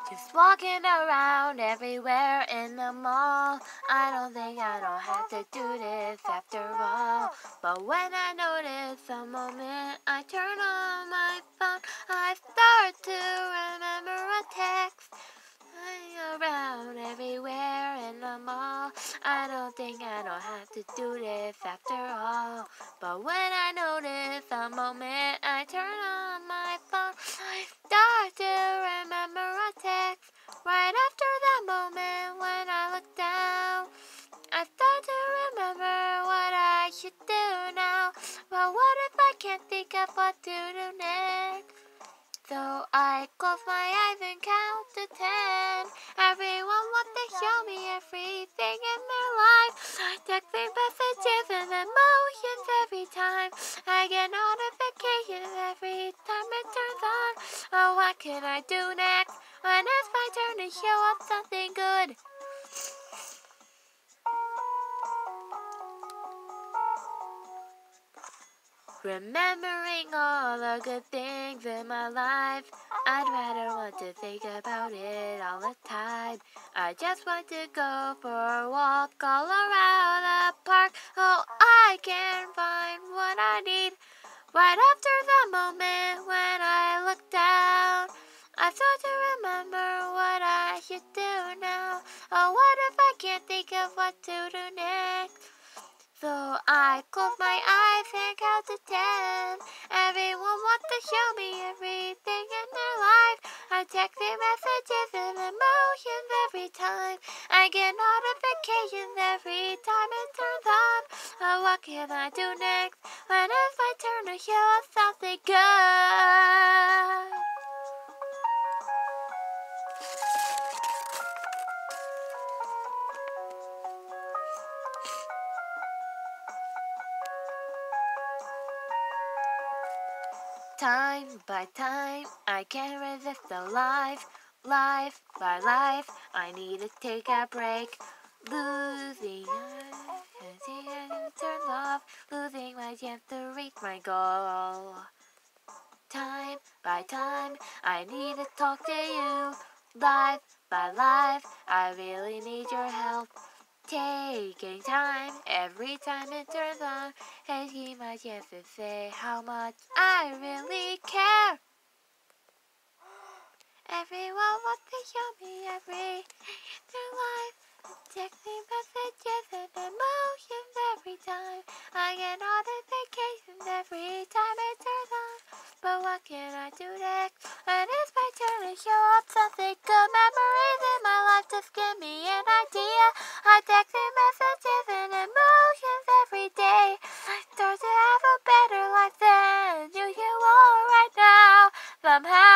Just walking around everywhere in the mall. I don't think I don't have to do this after all. But when I notice the moment I turn on my phone, I start to remember a text. Around everywhere in the mall. I don't think I don't have to do this after all. But when I notice the moment I turn on my phone, I start to remember a text. Right after that moment when I look down, I start to remember what I should do now. But what if I can't think of what to do next? So I close my eyes and count to 10. Everyone wants to show me everything in their life. Texting messages and emotions every time. I get notifications every time it turns on. Oh, what can I do next? When it's my turn to show up something good? Remembering all the good things in my life, I'd rather want to think about it all the time. I just want to go for a walk all around the park. Oh, I can find what I need. Right after the moment when I look down, I start to remember what I should do now. Oh, what if I can't think of what to do next? So I close my eyes and count to 10. Everyone wants to show me everything in their life. I check their messages and emotions every time. I get notifications every time it turns on. Oh, what can I do next? When it's my turn to show us something good? Time by time, I can't resist the life by life. I need to take a break. Losing turns off, losing my chance to reach my goal. Time by time, I need to talk to you. Life by life, I really need your help. Taking time every time it turns on, taking my chance to say how much I really care. Everyone wants to show me every their life. Texting messages and emotions every time. I get notifications every time it turns on. But what can I do next? When it's my turn to show up something good. Memories in my life just give me an idea. I text messages and emotions every day. I start to have a better life than usual right now. Somehow